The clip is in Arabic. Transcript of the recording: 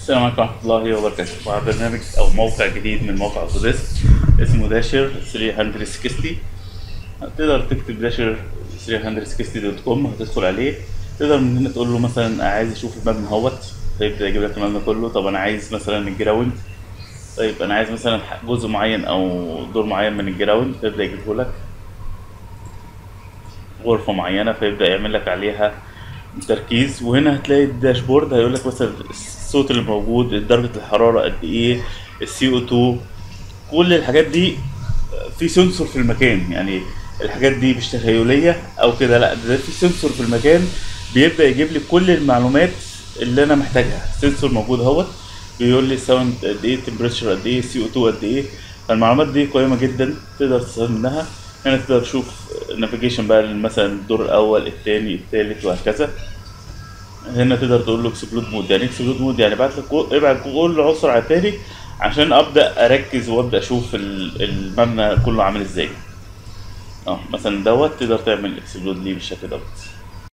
السلام عليكم ورحمة الله وبركاته. مع برنامج أو موقع جديد من موقع أوتوديسك اسمه داشر 360. تقدر تكتب داشر 360.com، هتدخل عليه. تقدر من هنا تقول له مثلا عايز أشوف المبنى اهوت، فيبدأ يجيب لك المبنى كله. طب أنا عايز مثلا الجراوند، طيب أنا عايز مثلا جزء معين أو دور معين من الجراوند، فيبدأ يجيبه لك. غرفة معينة فيبدأ يعمل لك عليها تركيز. وهنا هتلاقي الداشبورد هيقول لك مثلا الصوت اللي موجود، درجة الحرارة قد ايه، السي او 2، كل الحاجات دي. في سنسور في المكان، يعني الحاجات دي مش تخيلية او كده، لا ده في سنسور في المكان بيبدأ يجيب لي كل المعلومات اللي انا محتاجها. سنسور موجود اهوت بيقول لي الساوند قد ايه، تمبريتشر قد ايه، سي او 2 قد ايه. فالمعلومات دي قيمة جدا، تقدر تستفاد منها. هنا تقدر تشوف نافيجيشن بقى، مثلا الدور الاول الثاني الثالث وهكذا. هنا تقدر تقول له اكسبلود مود. يعني اكسبلود مود يعني ابعت كل عنصر على التاني عشان ابدا اركز وابدا اشوف المبنى كله عامل ازاي. اه مثلا دوت تقدر تعمل اكسبلود ليه بالشكل دوت.